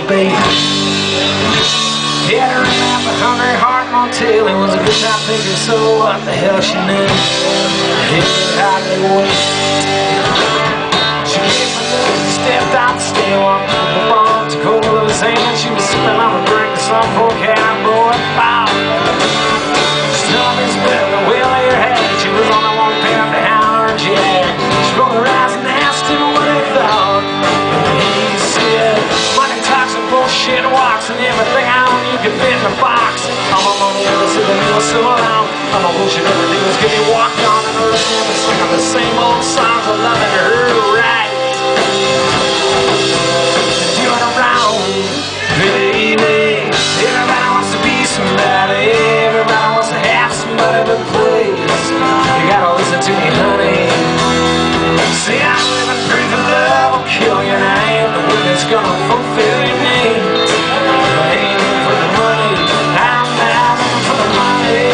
beat. He had her in at the Hungry Heart Motel. It was a good time thinking, so what the hell she knew. He hardly wait. She gave my love, stepped out the stair, walked up the bar to cold little sand. She was sipping on a drink of some poor cowboy. Bow. She told me it's better the wheel of your head. She was on the one pair of the hound or jet. She rolled her eyes and asked him what he thought. He said, money talks and bullshit walks and everything I own you can fit in a box. All my money ever said that it was so long. All my bullshit everything was getting walked on and around and singing the same old songs of love and her right. Doing around, baby. Everybody wants to be somebody. Everybody wants to have somebody to please. You gotta listen to me, honey. See, I'm living proof of love will kill you, and I ain't the one that's gonna fulfill your needs. I ain't in for the money, I'm not in for the money.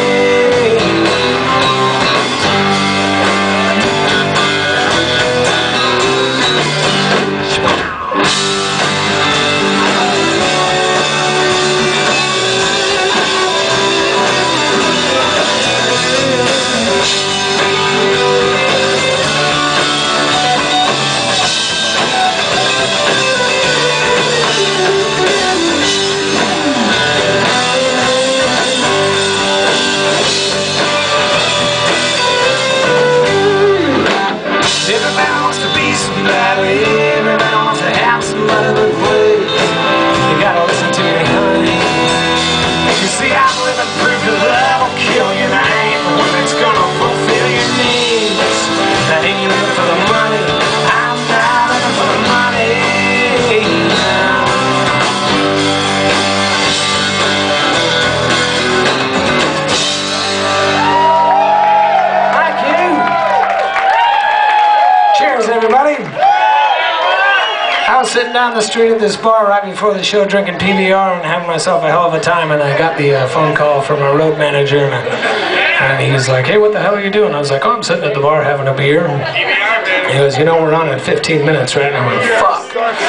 Sitting down the street at this bar right before the show drinking PBR and having myself a hell of a time, and I got the phone call from our road manager and he was like, hey, what the hell are you doing? I was like, oh, I'm sitting at the bar having a beer. And he goes, you know, we're on in 15 minutes, right? And I went, fuck.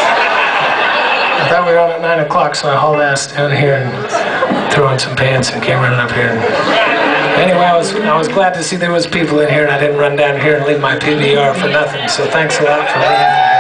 I thought we were on at 9 o'clock, so I hauled ass down here and threw on some pants and came running up here. Anyway, I was glad to see there was people in here, and I didn't run down here and leave my PBR for nothing, so thanks a lot for being here.